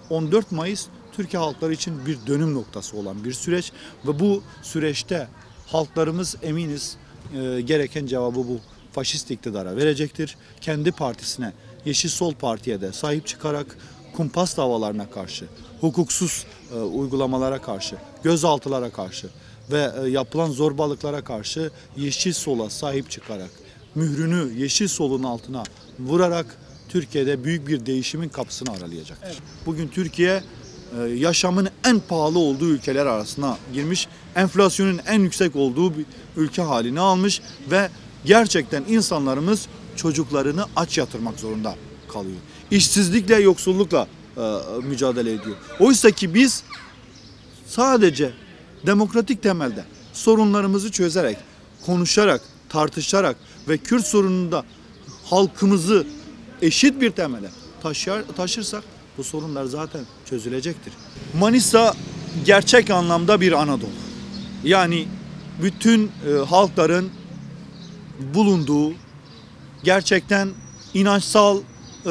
14 Mayıs Türkiye halkları için bir dönüm noktası olan bir süreç ve bu süreçte halklarımız eminiz gereken cevabı bu faşist iktidara verecektir. Kendi partisine, Yeşil Sol Parti'ye de sahip çıkarak kumpas davalarına karşı, hukuksuz uygulamalara karşı, gözaltılara karşı ve yapılan zorbalıklara karşı Yeşil Sol'a sahip çıkarak, mührünü Yeşil Sol'un altına vurarak Türkiye'de büyük bir değişimin kapısını aralayacaktır. Evet. Bugün Türkiye yaşamın en pahalı olduğu ülkeler arasına girmiş, enflasyonun en yüksek olduğu bir ülke halini almış ve gerçekten insanlarımız çocuklarını aç yatırmak zorunda kalıyor. İşsizlikle, yoksullukla mücadele ediyor. Oysa ki biz sadece demokratik temelde sorunlarımızı çözerek, konuşarak, tartışarak ve Kürt sorununda halkımızı eşit bir temele taşırsak bu sorunlar zaten çözülecektir. Manisa gerçek anlamda bir Anadolu. Yani bütün halkların bulunduğu, gerçekten inançsal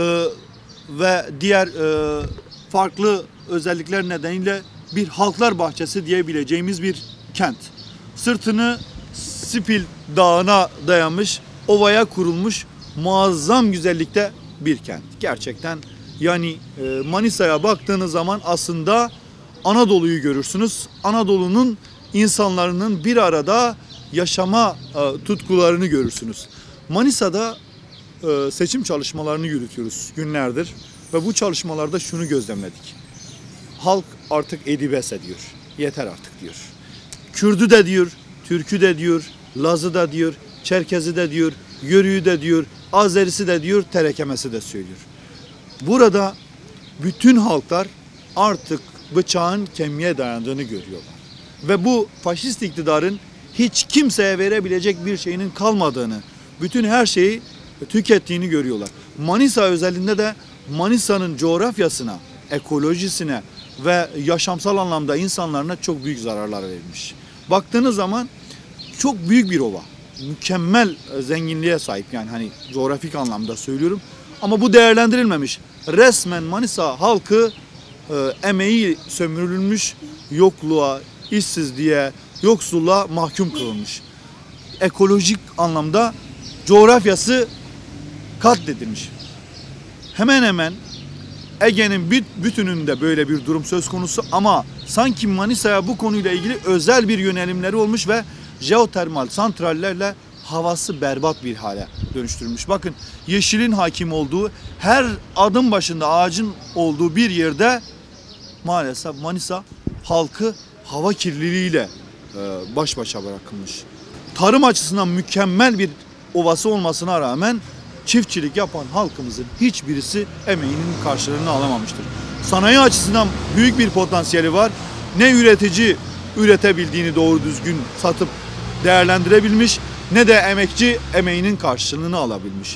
ve diğer farklı özellikler nedeniyle bir halklar bahçesi diyebileceğimiz bir kent. Sırtını Sipil Dağı'na dayanmış, ovaya kurulmuş muazzam güzellikte bir kent. Gerçekten yani Manisa'ya baktığınız zaman aslında Anadolu'yu görürsünüz. Anadolu'nun insanların bir arada yaşama tutkularını görürsünüz. Manisa'da seçim çalışmalarını yürütüyoruz günlerdir ve bu çalışmalarda şunu gözlemledik. Halk artık edibes ediyor. Yeter artık diyor. Kürdü de diyor, Türkü de diyor, Lazı da diyor, Çerkezi de diyor, Yörüğü de diyor, Azerisi de diyor, Terekemesi de söylüyor. Burada bütün halklar artık bıçağın kemiğe dayandığını görüyorlar. Ve bu faşist iktidarın hiç kimseye verebilecek bir şeyinin kalmadığını, bütün her şeyi tükettiğini görüyorlar. Manisa özelinde de Manisa'nın coğrafyasına, ekolojisine ve yaşamsal anlamda insanlarına çok büyük zararlar verilmiş. Baktığınız zaman çok büyük bir ova. Mükemmel zenginliğe sahip, yani hani coğrafik anlamda söylüyorum. Ama bu değerlendirilmemiş. Resmen Manisa halkı emeği sömürülmüş, yokluğa, işsizliğe, yoksulluğa mahkum kılınmış. Ekolojik anlamda coğrafyası katledilmiş. Hemen hemen Ege'nin bütününde böyle bir durum söz konusu ama sanki Manisa'ya bu konuyla ilgili özel bir yönelimleri olmuş ve jeotermal santrallerle havası berbat bir hale dönüştürülmüş. Bakın, yeşilin hakim olduğu, her adım başında ağacın olduğu bir yerde maalesef Manisa halkı hava kirliliğiyle baş başa bırakılmış. Tarım açısından mükemmel bir ovası olmasına rağmen çiftçilik yapan halkımızın hiçbirisi emeğinin karşılığını alamamıştır. Sanayi açısından büyük bir potansiyeli var. Ne üretici üretebildiğini doğru düzgün satıp değerlendirebilmiş, ne de emekçi emeğinin karşılığını alabilmiş.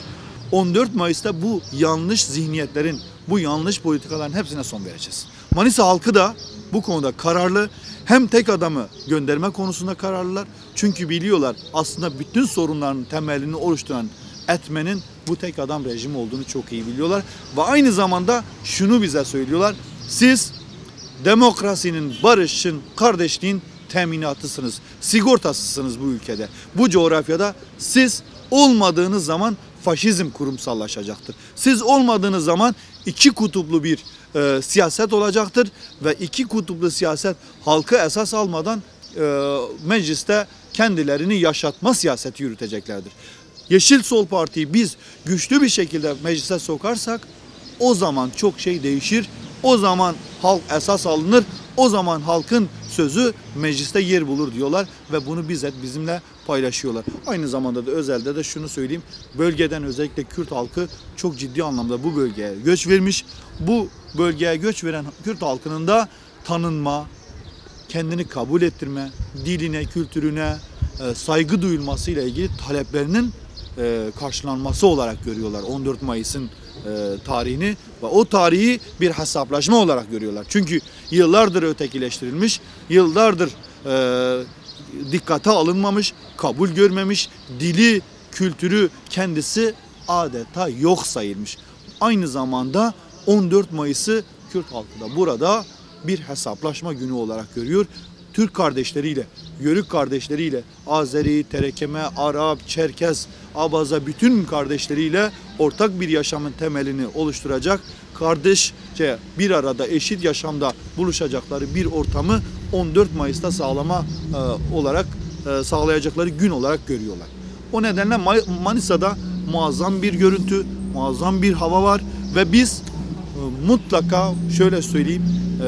14 Mayıs'ta bu yanlış zihniyetlerin, bu yanlış politikaların hepsine son vereceğiz. Manisa halkı da bu konuda kararlı. Hem tek adamı gönderme konusunda kararlılar. Çünkü biliyorlar aslında bütün sorunların temelini oluşturan etmenin bu tek adam rejimi olduğunu çok iyi biliyorlar. Ve aynı zamanda şunu bize söylüyorlar. Siz demokrasinin, barışın, kardeşliğin teminatısınız, sigortasısınız bu ülkede. Bu coğrafyada siz olmadığınız zaman faşizm kurumsallaşacaktır. Siz olmadığınız zaman iki kutuplu bir siyaset olacaktır ve iki kutuplu siyaset halkı esas almadan mecliste kendilerini yaşatma siyaseti yürüteceklerdir. Yeşil Sol Parti'yi biz güçlü bir şekilde meclise sokarsak o zaman çok şey değişir. O zaman halk esas alınır. O zaman halkın sözü mecliste yer bulur diyorlar ve bunu bizzat bizimle paylaşıyorlar. Aynı zamanda da özelde de şunu söyleyeyim. Bölgeden özellikle Kürt halkı çok ciddi anlamda bu bölgeye göç vermiş. Bu bölgeye göç veren Kürt halkının da tanınma, kendini kabul ettirme, diline, kültürüne saygı duyulmasıyla ilgili taleplerinin karşılanması olarak görüyorlar 14 Mayıs'ın tarihini ve o tarihi bir hesaplaşma olarak görüyorlar. Çünkü yıllardır ötekileştirilmiş, yıllardır dikkate alınmamış, kabul görmemiş, dili, kültürü kendisi adeta yok sayılmış. Aynı zamanda 14 Mayıs'ı Kürt halkı da burada bir hesaplaşma günü olarak görüyor. Türk kardeşleriyle, Yörük kardeşleriyle, Azeri, Terekeme, Arap, Çerkez, Abaza bütün kardeşleriyle ortak bir yaşamın temelini oluşturacak, kardeşçe bir arada eşit yaşamda buluşacakları bir ortamı 14 Mayıs'ta sağlayacakları gün olarak görüyorlar. O nedenle Manisa'da muazzam bir görüntü, muazzam bir hava var ve biz mutlaka şöyle söyleyeyim,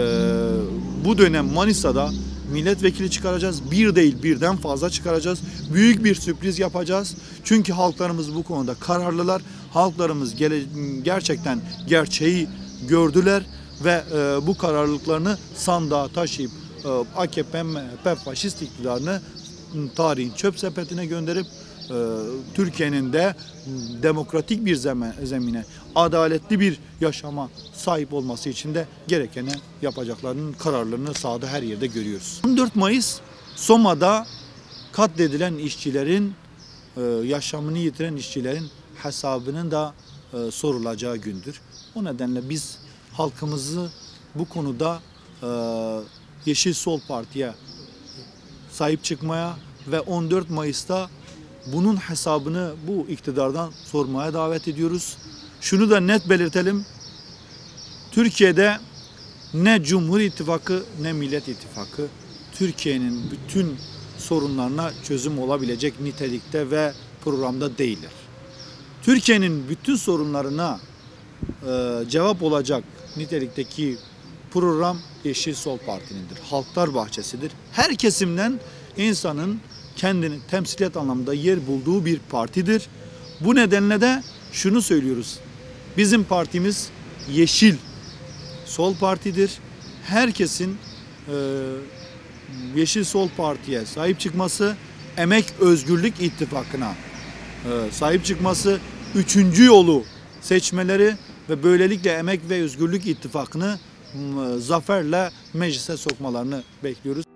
bu dönem Manisa'da milletvekili çıkaracağız. Bir değil, birden fazla çıkaracağız. Büyük bir sürpriz yapacağız. Çünkü halklarımız bu konuda kararlılar. Halklarımız gerçekten gerçeği gördüler ve bu kararlılıklarını sandığa taşıyıp AKP, MHP faşist iktidarını tarihin çöp sepetine gönderip Türkiye'nin de demokratik bir zemine, adaletli bir yaşama sahip olması için de gerekeni yapacaklarının kararlarını sahada her yerde görüyoruz. 14 Mayıs Soma'da katledilen işçilerin, yaşamını yitiren işçilerin hesabının da sorulacağı gündür. O nedenle biz halkımızı bu konuda Yeşil Sol Parti'ye sahip çıkmaya ve 14 Mayıs'ta bunun hesabını bu iktidardan sormaya davet ediyoruz. Şunu da net belirtelim. Türkiye'de ne Cumhur İttifakı ne Millet İttifakı Türkiye'nin bütün sorunlarına çözüm olabilecek nitelikte ve programda değiller. Türkiye'nin bütün sorunlarına cevap olacak nitelikteki program Yeşil Sol Parti'nindir. Halklar Bahçesi'dir. Her kesimden insanın kendini temsiliyet anlamında yer bulduğu bir partidir. Bu nedenle de şunu söylüyoruz. Bizim partimiz Yeşil Sol Parti'dir. Herkesin Yeşil Sol Parti'ye sahip çıkması, Emek Özgürlük İttifakı'na sahip çıkması, üçüncü yolu seçmeleri ve böylelikle Emek ve Özgürlük İttifakı'nı zaferle meclise sokmalarını bekliyoruz.